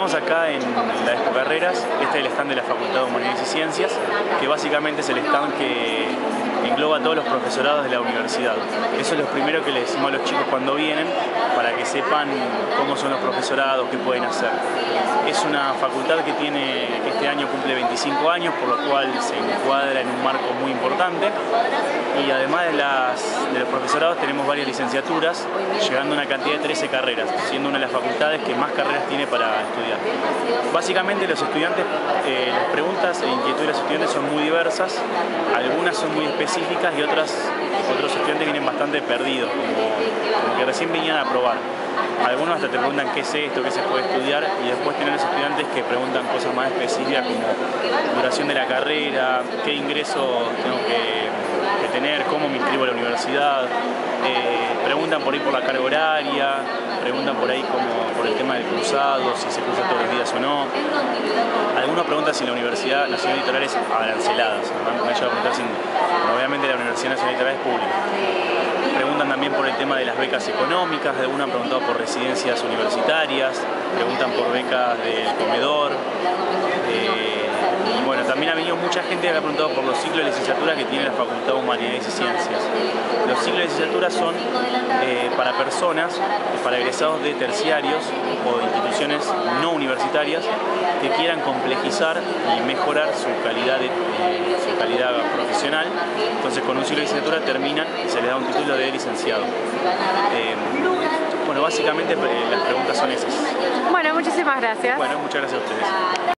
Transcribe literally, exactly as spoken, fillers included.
Estamos acá en la Expo Carreras. Este es el stand de la Facultad de Humanidades y Ciencias, que básicamente es el stand que engloba a todos los profesorados de la universidad. Eso es lo primero que les decimos a los chicos cuando vienen, para que sepan cómo son los profesorados, qué pueden hacer. Es una facultad que tiene, que este año cumple veinticinco años, por lo cual se encuadra en un marco muy importante. Y además de, las, de los profesorados tenemos varias licenciaturas, llegando a una cantidad de trece carreras, siendo una de las facultades que más carreras tiene para estudiar. Básicamente los estudiantes, eh, las preguntas e inquietudes de los estudiantes son muy diversas, algunas son muy específicas y otras, otros estudiantes vienen bastante perdidos, como, como que recién venían a probar. Algunos hasta te preguntan qué es esto, qué se puede estudiar, y después tienen los estudiantes que preguntan cosas más específicas como duración de la carrera, qué ingreso tengo que, que tener, cómo me inscribo a la universidad, eh, preguntan por ahí por la carga horaria, preguntan por ahí como por el tema del cruzado, si se cruza todos los días o no. Algunos preguntan si la Universidad Nacional Litoral es arancelada, ¿no? Me lleva a preguntar si, obviamente la Universidad Nacional Litoral es pública. Preguntan también por el tema de las becas económicas, algunos han preguntado por residencias universitarias, preguntan por becas del comedor. Eh, y bueno, también ha venido mucha gente que ha preguntado por los ciclos de licenciatura que tiene la Facultad de Humanidades y Ciencias. Los ciclos de licenciatura son eh, para personas, para egresados de terciarios o de instituciones no universitarias que quieran complejizar y mejorar su calidad, de, eh, su calidad profesional. Entonces con un ciclo de licenciatura terminan y se les da un título de licenciado. Eh, bueno, básicamente eh, las preguntas son esas. Bueno, muchísimas gracias. Bueno, muchas gracias a ustedes.